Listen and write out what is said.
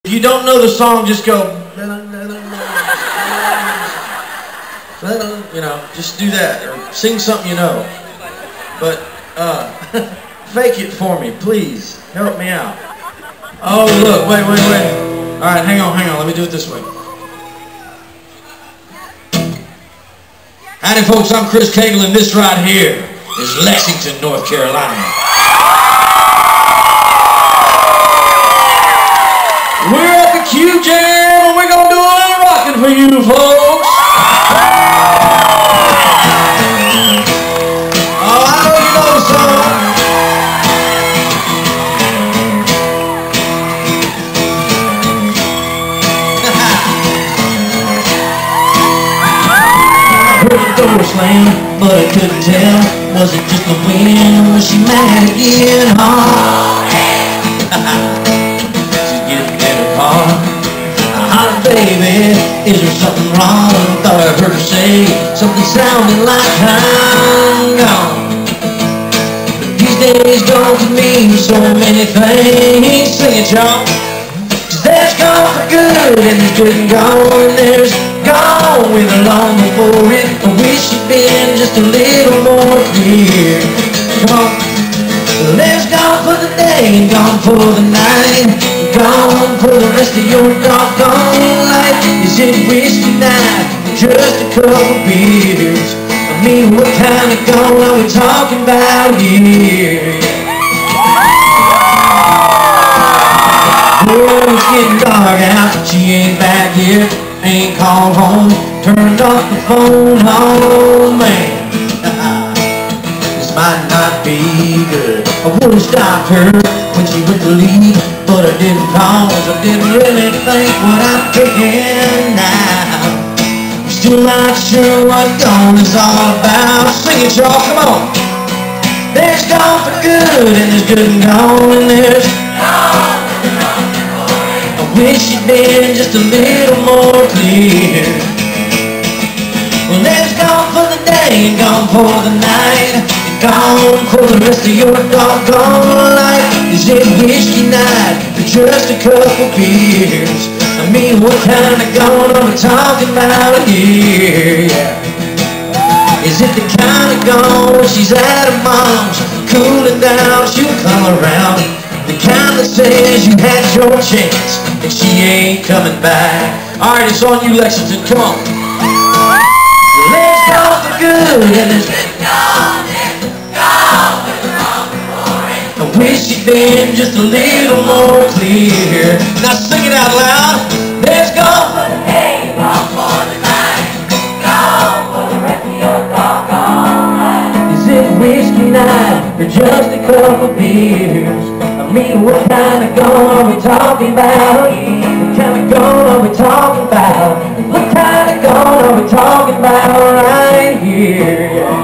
If you don't know the song, just go, you know, just do that, or sing something you know. But fake it for me, please. Help me out. Oh, look, wait. All right, hang on, let me do it this way. Howdy, folks, I'm Chris Cagle, and this right here is Lexington, North Carolina. We're at the Q Jam, and we're gonna do a little rocking for you folks. Oh, I know you know the song. I heard the door slam, but I couldn't tell. Was it just the wind, or was she mad again? Oh, baby, is there something wrong? Thought I heard her say something sounding like I'm gone. But these days gone to mean so many things. Sing it, y'all. 'Cause there's gone for good, and there's good and gone, and there's gone with a long before it. I wish you'd been just a little more clear. Come on. There's gone for the day and gone for the night, gone for the rest of your doggone life. Is it whiskey night or just a couple beers? I mean, what kind of gone are we talking about here? Oh, it's getting dark out, she ain't back yet, ain't called home, turned off the phone, oh man. This might not be good. I would've stopped her when she went to leave, but I didn't cause I didn't really think what I'm thinking now. I'm still not sure what gone is all about. Sing it, y'all, come on. There's gone for good, and there's good and gone, and there's gone. I wish you'd been just a little more clear. Well, there's gone for the day and gone for the night, gone for the rest of your doggone life. Is it whiskey night or just a couple beers? I mean, what kind of gone are we talking about here? Yeah. Is it the kind of gone where she's at her mom's, cooling down, she'll come around? The kind that says you had your chance and she ain't coming back. Alright, it's on you, Lexington, come on. Let's go for good, and there's I wish you'd been just a little more clear. Now sing it out loud. There's gone for the day, gone for the night, gone for the rest of your doggone life. Is it whiskey night or just a couple beers? I mean, what kind of gone are we talking about? What kind of gone are we talking about? What kind of gone are we talking about right here?